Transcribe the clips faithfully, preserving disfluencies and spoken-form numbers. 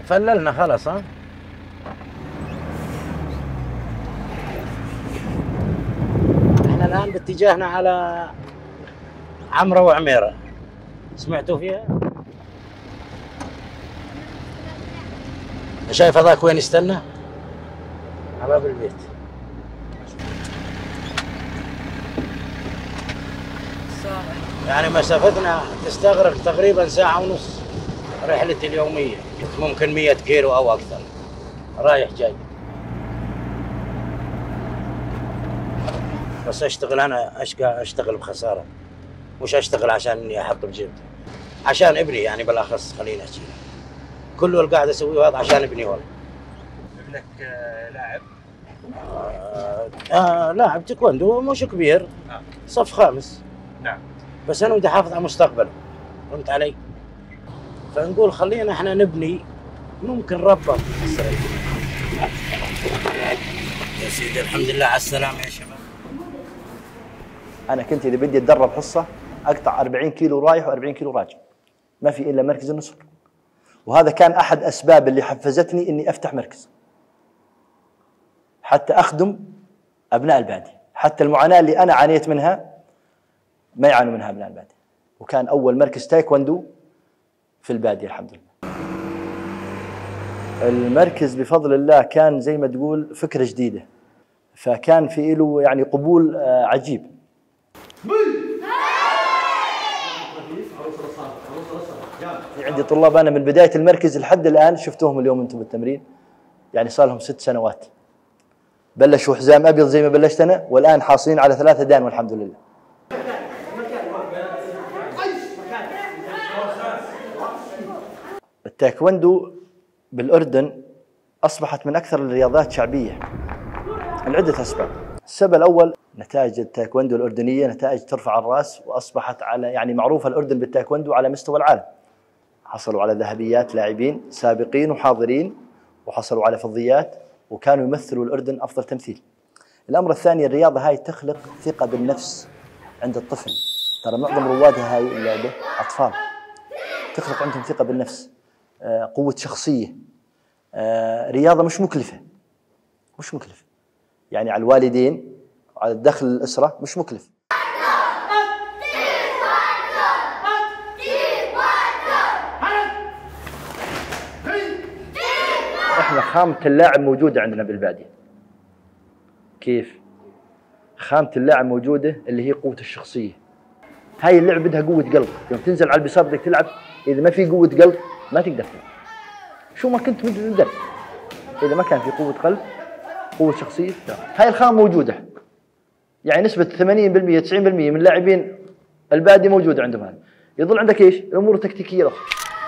فللنا خلاص. ها احنا الان باتجاهنا على عمرة وعميرة، سمعتوا فيها؟ شايف هذاك وين يستنى؟ على باب البيت. يعني مسافتنا تستغرق تقريبا ساعة ونص رحلتي اليومية، ممكن مية كيلو أو أكثر رايح جاي. بس أشتغل أنا أشقى أشتغل بخسارة، مش أشتغل عشان إني أحط بجيبتي، عشان ابني يعني بالأخص. خليني أحكي كله اللي قاعد أسويه هذا عشان ابني. والله ابنك لاعب؟ آه آه لاعب تايكوندو مش كبير، آه. صف خامس. نعم. بس أنا بدي أحافظ على مستقبله، فهمت علي؟ فنقول خلينا احنا نبني، ممكن ربط. يا سيدي الحمد لله على السلامة يا شباب. أنا كنت إذا بدي أتدرب حصة أقطع أربعين كيلو رايح وأربعين كيلو راجع، ما في إلا مركز النصر، وهذا كان أحد أسباب اللي حفزتني إني أفتح مركز حتى أخدم أبناء البادية. حتى المعاناة اللي أنا عانيت منها ما يعانوا منها أبناء البادية، وكان أول مركز تايكوندو في البادية الحمد لله. المركز بفضل الله كان زي ما تقول فكرة جديدة، فكان في له يعني قبول عجيب. في عندي طلاب أنا من بداية المركز لحد الآن شفتوهم اليوم أنتم بالتمرين، يعني صار لهم ست سنوات، بلشوا حزام أبيض زي ما بلشت أنا، والآن حاصلين على ثلاثة دان والحمد لله. التايكوندو بالأردن أصبحت من أكثر الرياضات شعبية لعدة أسباب. السبب الأول نتائج التايكوندو الأردنية نتائج ترفع الرأس، وأصبحت على يعني معروفة الأردن بالتايكوندو على مستوى العالم. حصلوا على ذهبيات لاعبين سابقين وحاضرين، وحصلوا على فضيات، وكانوا يمثلوا الأردن أفضل تمثيل. الأمر الثاني الرياضة هاي تخلق ثقة بالنفس عند الطفل، ترى معظم روادها هاي اللعبة أطفال، تخلق عندهم ثقة بالنفس، قوة شخصية، رياضة مش مكلفة، مش مكلفة يعني على الوالدين وعلى الدخل الأسرة، مش مكلف. احنا خامة اللاعب موجودة عندنا بالبادية. كيف؟ خامة اللاعب موجودة اللي هي قوة الشخصية. هاي اللعبة بدها قوة قلب، يوم تنزل على البساط بدك تلعب، إذا ما في قوة قلب ما تقدر تلعب. شو ما كنت مدرب، إذا ما كان في قوة قلب قوة شخصية لا. هاي الخامة موجودة، يعني نسبة ثمانين بالمئة تسعين بالمئة من لاعبين البادية موجودة عندهم هذا. يظل عندك إيش؟ الأمور التكتيكية الأخرى.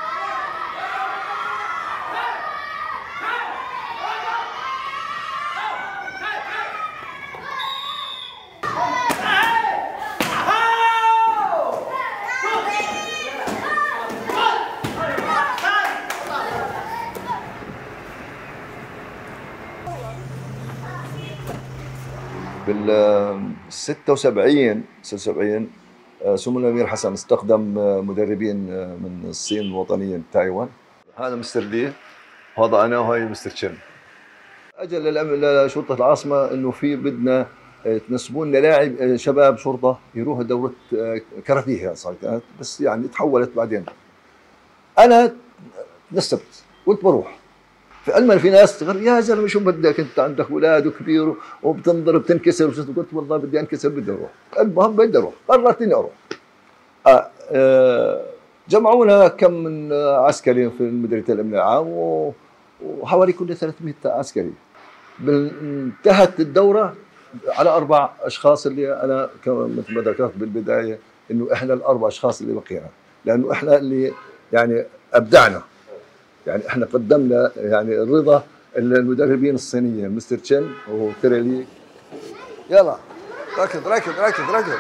بال ستة وسبعين ستة وسبعين سمو الامير حسن استخدم مدربين من الصين الوطنيه تايوان. هذا مستر لي، وهذا انا، وهي مستر تشين. اجى لشرطه العاصمه انه في بدنا تنسبون لنا لاعب شباب شرطه يروح دوره كاراتيه، صارت بس يعني تحولت بعدين. انا تنسبت قلت بروح. في المانيا في ناس تقول يا زلمه شو بدك انت عندك اولاد وكبير وبتنضرب بتنكسر، قلت والله بدي انكسر بدي اروح. المهم بدي اروح، قررت اني اروح. آه آه جمعونا كم من عسكري في مديريه الامن العام وحوالي كل ثلاثمئة عسكري. انتهت الدوره على اربع اشخاص اللي انا مثل ما ذكرت بالبدايه انه احنا الاربع اشخاص اللي بقينا، لانه احنا اللي يعني ابدعنا، يعني احنا قدمنا يعني الرضا المدربين الصينيين مستر تشين وتريلي. يلا ركض ركض ركض ركض.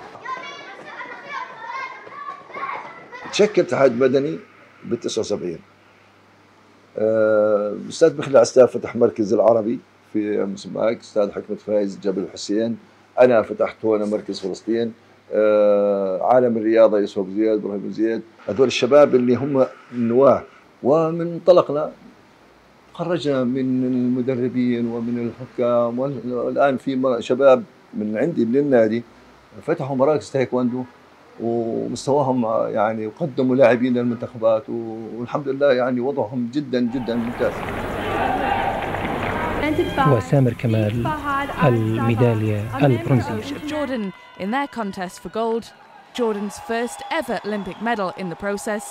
تشكل اتحاد مدني بال تسعة وسبعين. الاستاذ بخلي عستاف فتح مركز العربي في مسماك، استاذ حكمة فايز جبل الحسين، انا فتحت هنا مركز فلسطين، عالم الرياضه يوسف ابو زياد، ابراهيم ابو زياد، هذول الشباب اللي هم النواه. ومن انطلقنا خرجنا من المدربين ومن الحكام، والآن في شباب من عندي من النادي فتحوا مراكز تايكوندو ومستواهم يعني وقدموا لاعبين للمنتخبات، والحمد لله يعني وضعهم جدا جدا ممتاز. وسامر كمال الميدالية البرونزية. Jordan in their contest for gold, Jordan's first ever Olympic medal in the process.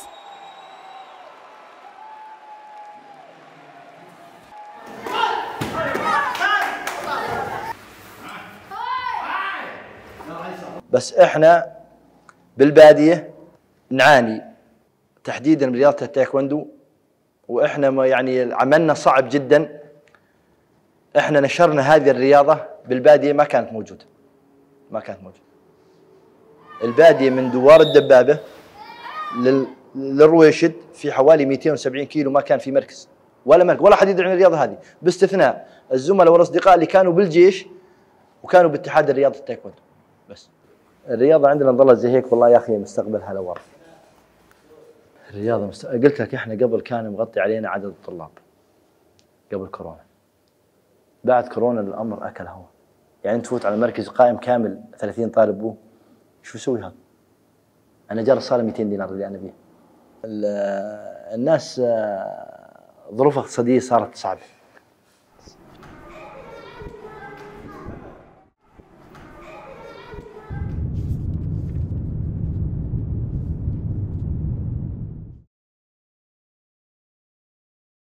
بس احنا بالباديه نعاني تحديدا برياضه التايكوندو، واحنا ما يعني عملنا صعب جدا. احنا نشرنا هذه الرياضه بالباديه، ما كانت موجوده ما كانت موجوده الباديه من دوار الدبابه لل... للرويشد في حوالي مئتين وسبعين كيلو، ما كان في مركز ولا مركز ولا حد يدري عن الرياضه هذه، باستثناء الزملاء والاصدقاء اللي كانوا بالجيش وكانوا باتحاد الرياضه التايكوندو. بس الرياضه عندنا ظلت زي هيك، والله يا اخي مستقبلها لورا. الرياضه مست... قلت لك احنا قبل كان مغطي علينا عدد الطلاب قبل كورونا، بعد كورونا الامر اكل هوا. يعني تفوت على مركز قائم كامل ثلاثين طالب بوه، شو يسوي هذا؟ انا جار صار مئتين دينار اللي انا بيه. الناس ظروف اقتصاديه صارت صعبه.